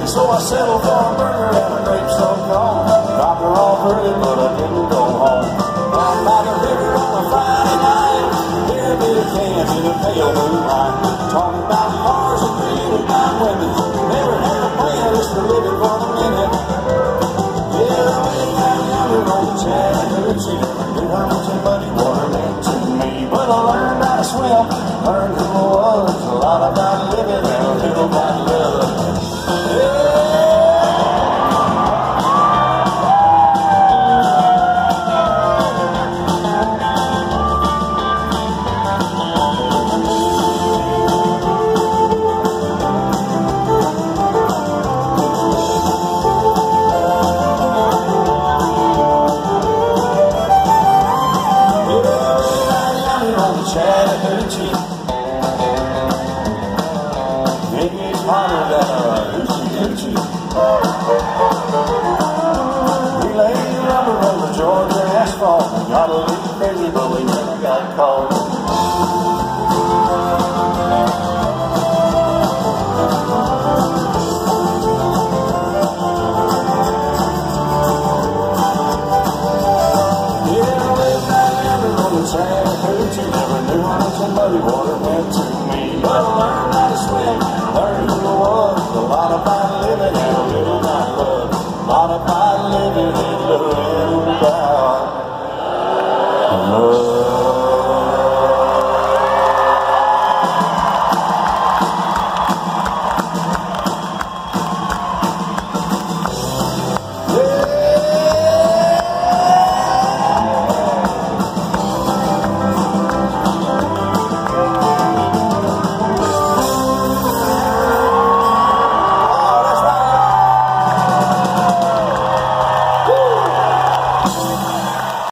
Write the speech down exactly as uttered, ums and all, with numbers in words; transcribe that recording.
So I settled for a burger and a grape so cold. Dropped her off early, but I didn't go home. Down by the river on a Friday night, beer beer cans in a pale moonlight. Talking about cars and green and about women. Never had a plan, just for living for the minute. Yeah, I went down yonder on the Chattahoochee. Never knew how much that muddy water meant to me. But I learned how to swim, learned who I was. A lot about living and a little about love. Chattahoochee. Maybe it's hotter than a hoochie coochie. We laid rubber on the Georgia asphalt. We got a little crazy, but we never got caught. Chattahoochee, never knew how much that muddy water meant to me. But I learned how to swim, learned who I was. A lot about living and a little about love. A lot about living and a little about love.